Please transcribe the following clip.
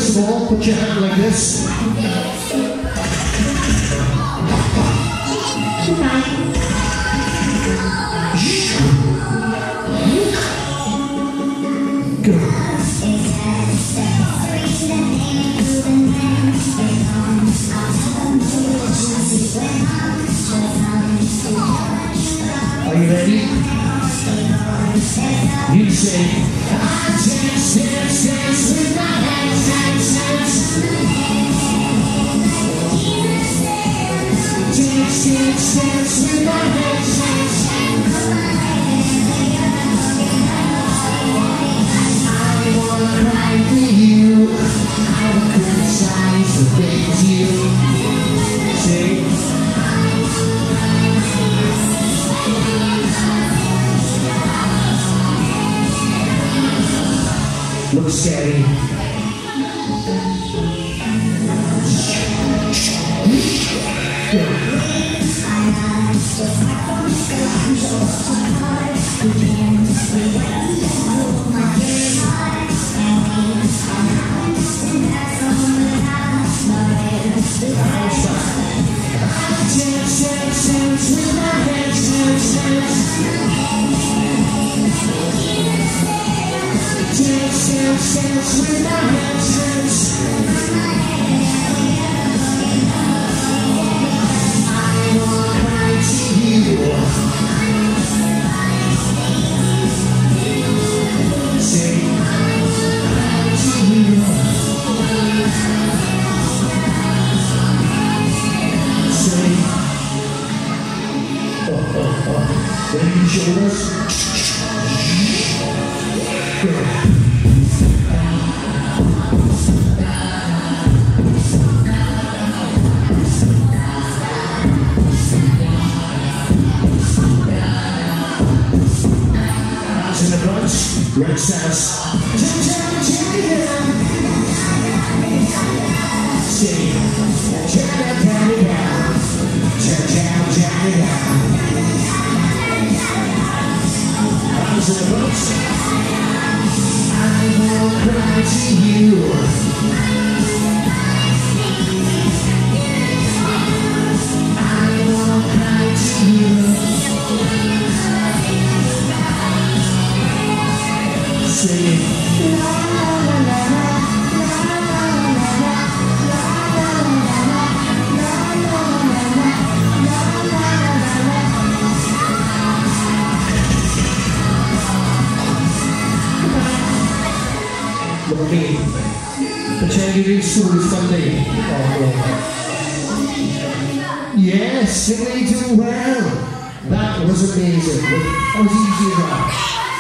First of all, put your hand like this. Go. Are you ready? You say, I dance, dance, dance with my hands, dance, dance. Dance, dance, dance with my hands, dance. I wanna cry for you. I will criticize the things you say. Look steady. Dance, dance, dance with my hands, dance, dance. Dance, dance, dance with my hands, dance. I wanna cry to you. Say, cry to you. Say, ready to shoulders? Go. In the front, red sass. Say, turn that panty down. Turn it down. Arms in the front. I will cry to you. I will cry to you. Say, la la la la la la Look at me. Pretend you're doing school Sunday. Yes, you're doing well. That was amazing. That was easy as that.